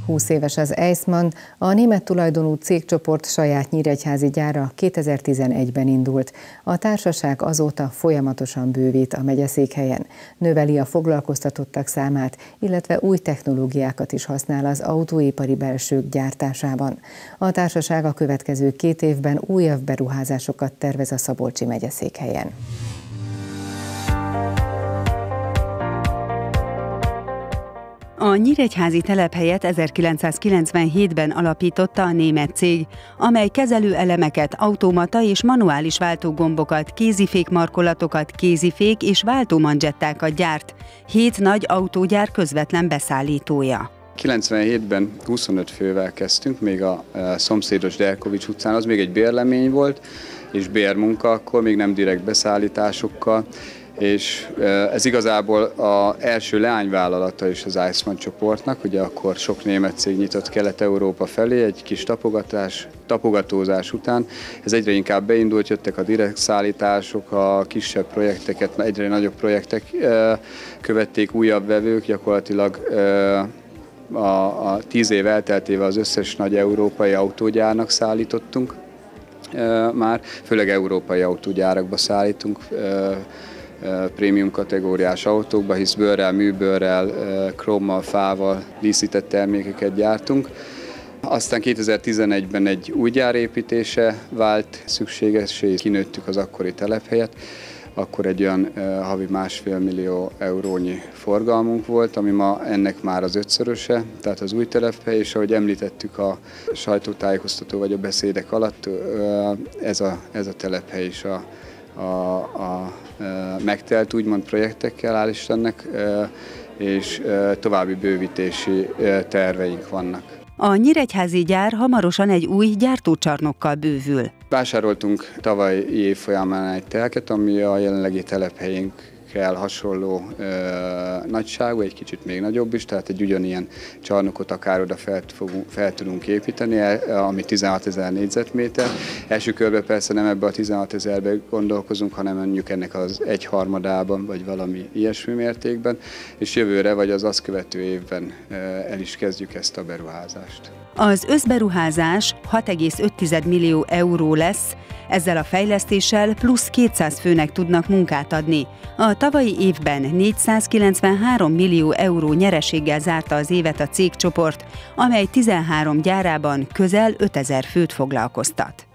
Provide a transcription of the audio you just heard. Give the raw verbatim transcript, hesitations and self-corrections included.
húsz éves az Eissmann, a német tulajdonú cégcsoport saját nyíregyházi gyára kétezer-tizenegyben indult. A társaság azóta folyamatosan bővít a megyeszékhelyen, növeli a foglalkoztatottak számát, illetve új technológiákat is használ az autóipari belsők gyártásában. A társaság a következő két évben újabb beruházásokat tervez a szabolcsi megyeszékhelyen. A nyíregyházi telephelyet ezerkilencszázkilencvenhétben alapította a német cég, amely kezelőelemeket, automata és manuális váltógombokat, kézifék-markolatokat, kézifék és váltómanzsettákat gyárt. Hét nagy autógyár közvetlen beszállítója. kilencvenhétben huszonöt fővel kezdtünk, még a szomszédos Derkovics utcán, az még egy bérlemény volt, és bérmunka, akkor még nem direkt beszállításokkal. És ez igazából az első leányvállalata is az Eissmann csoportnak, ugye akkor sok német cég nyitott Kelet-Európa felé, egy kis tapogatás, tapogatózás után. Ez egyre inkább beindult, jöttek a direkt szállítások, a kisebb projekteket, egyre nagyobb projektek követték, újabb vevők, gyakorlatilag a, a tíz év elteltével az összes nagy európai autógyárnak szállítottunk már, főleg európai autógyárakba szállítunk, prémium kategóriás autókba, hisz bőrrel, műbőrrel, krómmal, fával díszített termékeket gyártunk. Aztán kétezer-tizenegyben egy új gyár építése vált szükségessé, kinőttük az akkori telephelyet, akkor egy olyan havi másfél millió eurónyi forgalmunk volt, ami ma ennek már az ötszöröse, tehát az új telephely, és ahogy említettük a sajtótájékoztató vagy a beszédek alatt, ez a, ez a telephely is a A, a, a megtelt úgymond projektekkel, hál' Istennek, és további bővítési terveink vannak. A nyíregyházi gyár hamarosan egy új gyártócsarnokkal bővül. Vásároltunk tavalyi év folyamán egy telket, ami a jelenlegi telephelyünk hasonló ö, nagyságú, egy kicsit még nagyobb is, tehát egy ugyanilyen csarnokot akár oda fel, fogunk, fel tudunk építeni, ami tizenhatezer négyzetméter. Első körben persze nem ebbe a tizenhatezerbe gondolkozunk, hanem mondjuk ennek az egyharmadában, vagy valami ilyesmi mértékben, és jövőre, vagy az azt követő évben ö, el is kezdjük ezt a beruházást. Az összberuházás hat egész öt millió euró lesz, ezzel a fejlesztéssel plusz kétszáz főnek tudnak munkát adni. A tavalyi évben négyszázkilencvenhárom millió euró nyereséggel zárta az évet a cégcsoport, amely tizenhárom gyárában közel ötezer főt foglalkoztat.